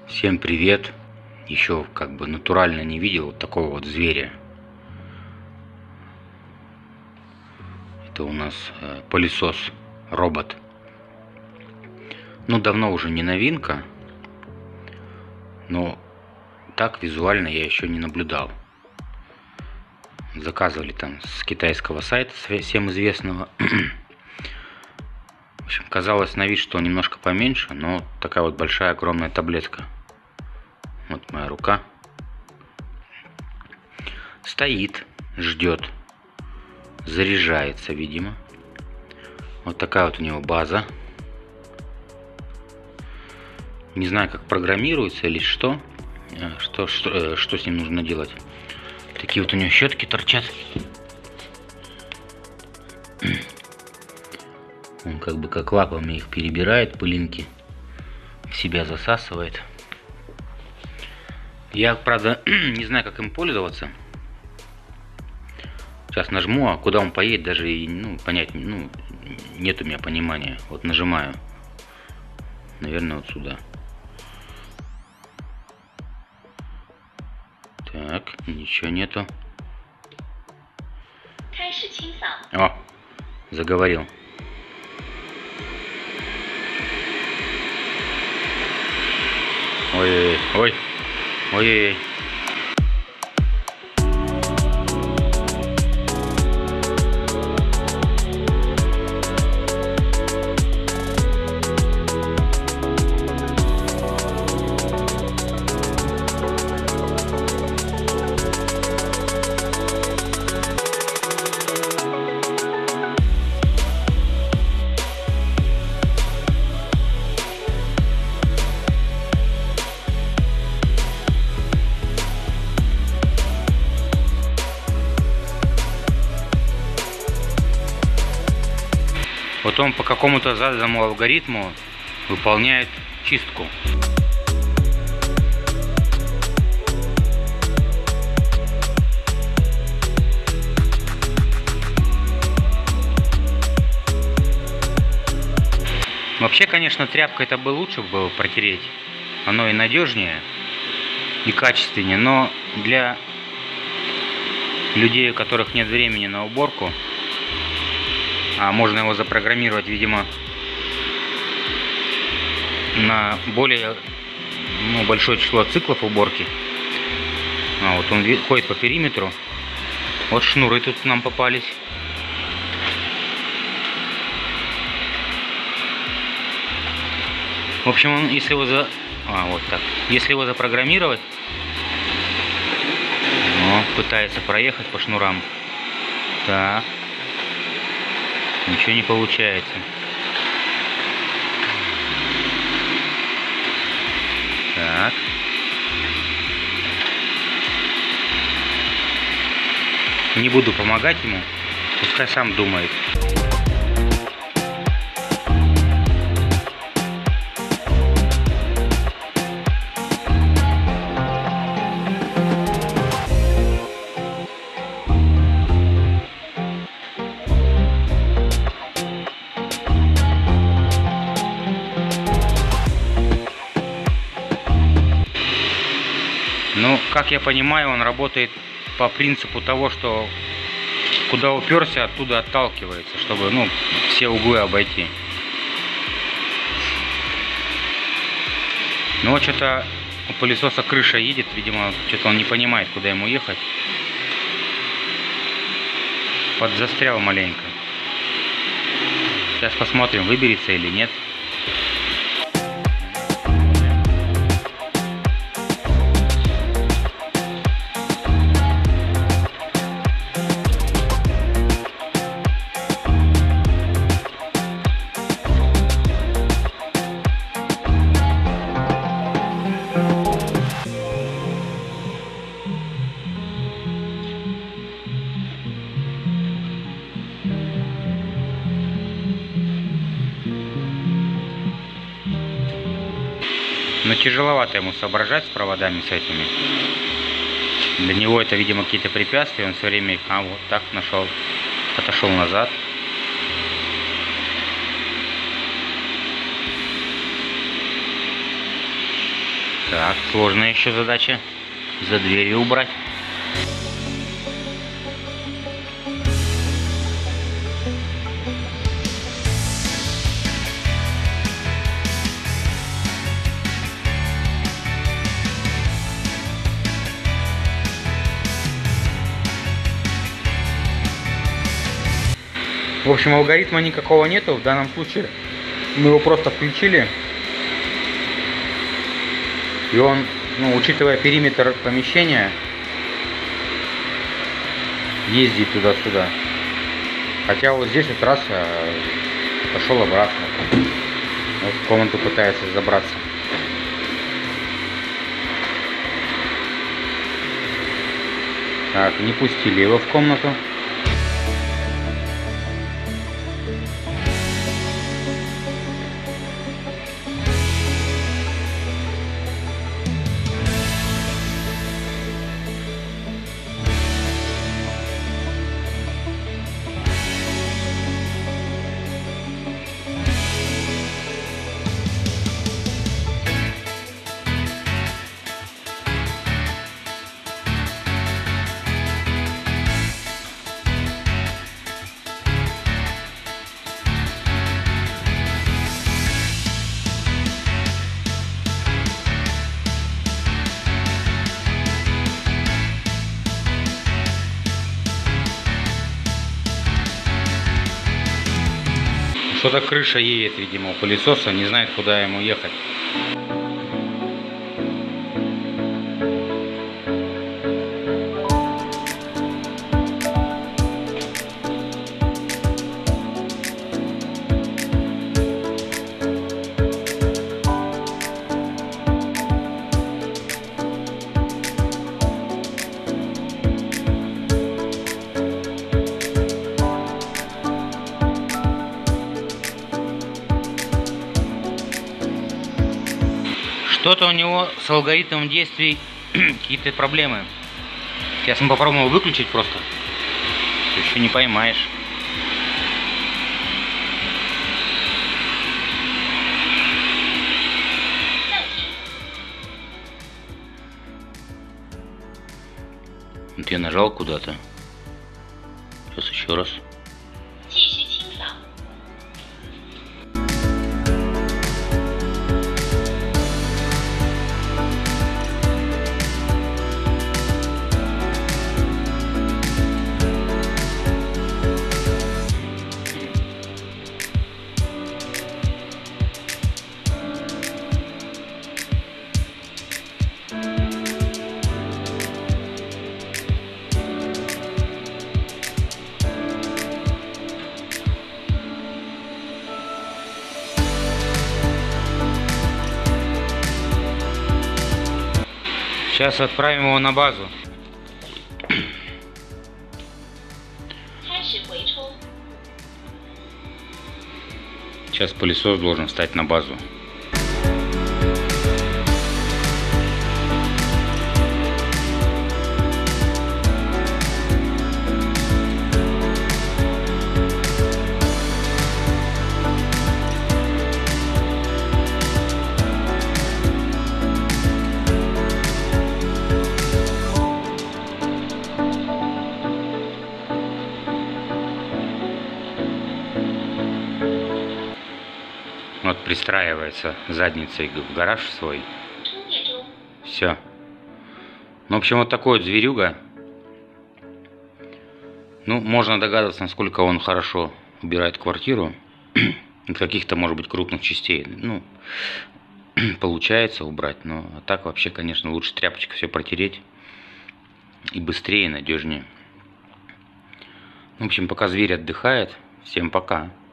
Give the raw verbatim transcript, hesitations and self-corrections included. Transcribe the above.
Всем привет! Еще как бы натурально не видел вот такого вот зверя. Это у нас э, пылесос, робот. Ну, давно уже не новинка, но так визуально я еще не наблюдал. Заказывали там с китайского сайта всем известного. В общем, казалось на вид, что он немножко поменьше, но такая вот большая огромная таблетка. Вот моя рука. Стоит, ждет. Заряжается, видимо. Вот такая вот у него база. Не знаю, как программируется или что. Что, что, что с ним нужно делать. Такие вот у него щетки торчат. Он как бы как лапами их перебирает, пылинки в себя засасывает. Я, правда, не знаю, как им пользоваться. Сейчас нажму, а куда он поедет, даже и, ну, понять, ну, нет у меня понимания. Вот нажимаю. Наверное, вот сюда. Так, ничего нету. О, заговорил. Ой, ой, ой, ой. Вот он по какому-то заданному алгоритму выполняет чистку. Вообще, конечно, тряпкой это бы лучше было протереть. Оно и надежнее, и качественнее. Но для людей, у которых нет времени на уборку, а можно его запрограммировать, видимо, на более ну, большое число циклов уборки. А вот он ходит по периметру. Вот шнуры тут нам попались. В общем, он, если его за... А, вот так. Если его запрограммировать, он пытается проехать по шнурам. Так. Ничего не получается. Так. Не буду помогать ему. Пускай сам думает. Ну, как я понимаю, он работает по принципу того, что куда уперся, оттуда отталкивается, чтобы, ну, все углы обойти. Ну, вот что-то у пылесоса крыша едет, видимо, что-то он не понимает, куда ему ехать. Подзастрял маленько. Сейчас посмотрим, выберется или нет. Но тяжеловато ему соображать с проводами с этими. Для него это, видимо, какие-то препятствия. Он все время их, а вот так нашел, отошел назад. Так, сложная еще задача. За дверью убрать. В общем, алгоритма никакого нету. В данном случае мы его просто включили. И он, ну, учитывая периметр помещения, ездит туда-сюда. Хотя вот здесь вот раз пошел обратно. Вот в комнату пытается забраться. Так, не пустили его в комнату. Что-то крыша едет, видимо, у пылесоса, не знает, куда ему ехать. Что-то у него с алгоритмом действий какие-то проблемы. Сейчас мы попробуем его выключить просто. Еще не поймаешь. Вот я нажал куда-то. Сейчас еще раз. Сейчас отправим его на базу. Сейчас пылесос должен встать на базу. Вот пристраивается задницей в гараж свой. Все. Ну, в общем, вот такой вот зверюга. Ну, можно догадываться, насколько он хорошо убирает квартиру. От каких-то, может быть, крупных частей. Ну, получается убрать. Но а так вообще, конечно, лучше тряпочкой все протереть. И быстрее, и надежнее. В общем, пока зверь отдыхает, всем пока.